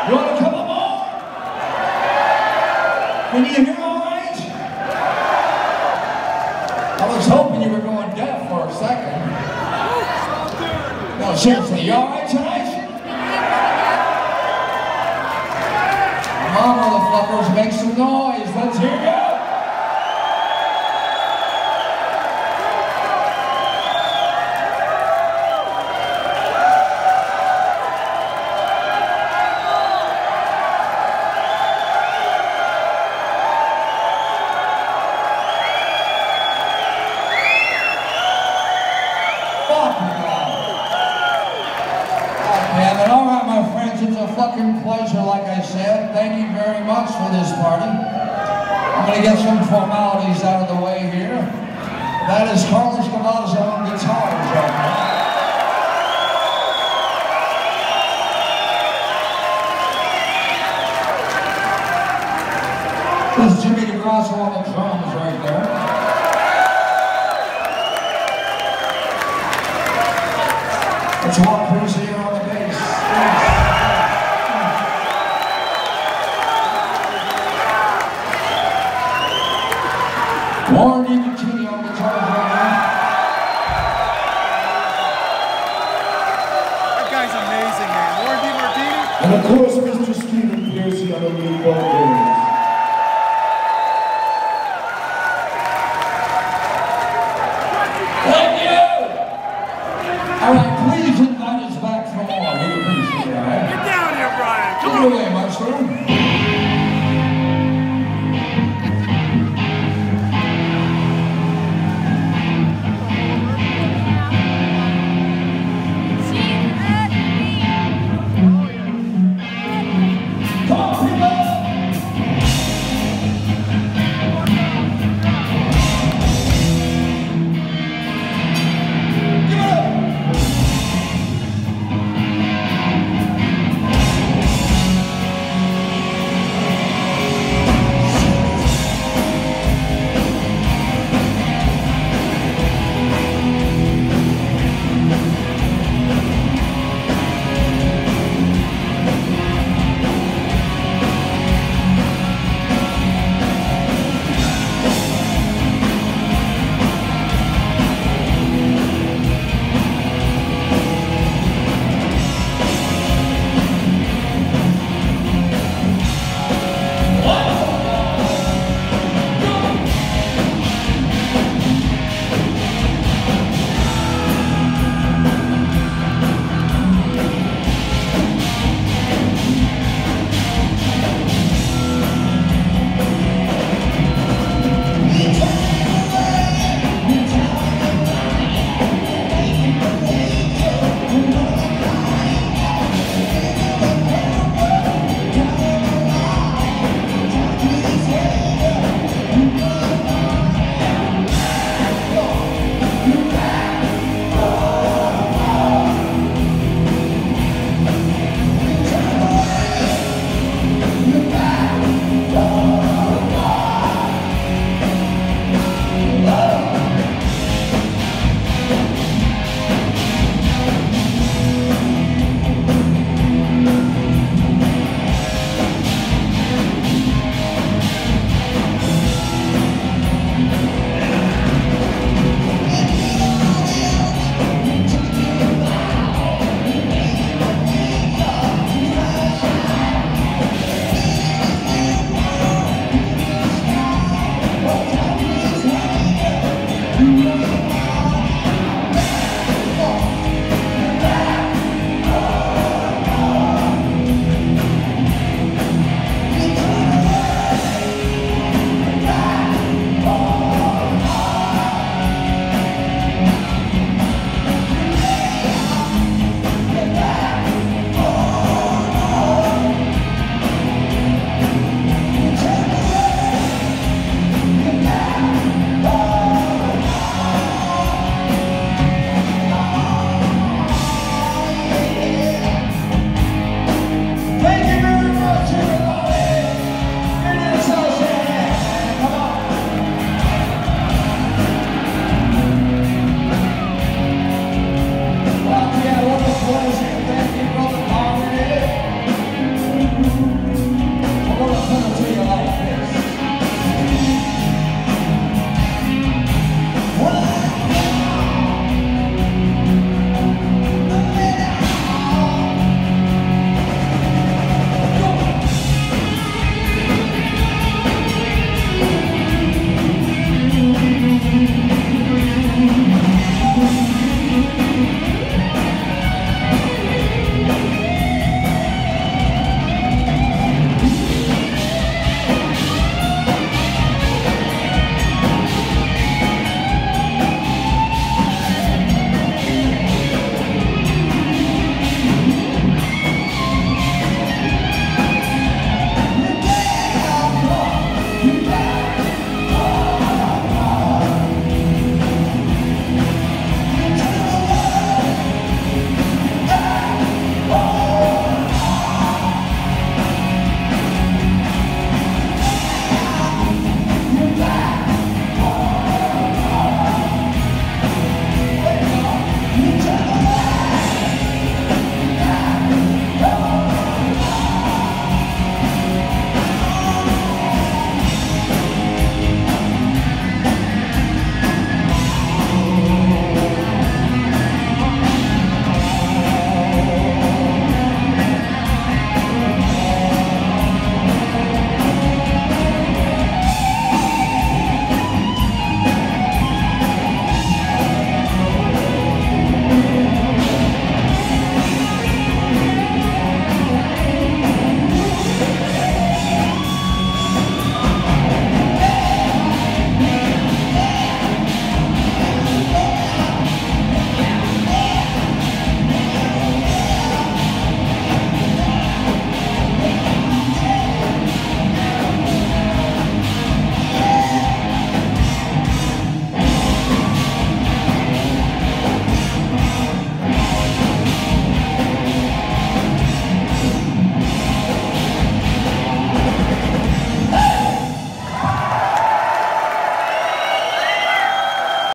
You want to come on? Can you hear all right? I was hoping you were going deaf for a second. No, seriously, you all right tonight? Come on, motherfuckers, make some noise. Let's hear you. It's a fucking pleasure, like I said. Thank you very much for this party. I'm going to get some formalities out of the way here. That is Carlos Gavazza on guitars right now. There's Jimmy DeGrasso on the drums right there. It's Mark Cruz here on the bass. Warren DiMartini on guitar right now. That guy's amazing, man. Warren DiMartini. And of course, Mr. Stephen Pearcy on the lead vocals. Thank you! All right, please invite us back for more. We appreciate it, all right? Get down here, Brian. Come Get on. away.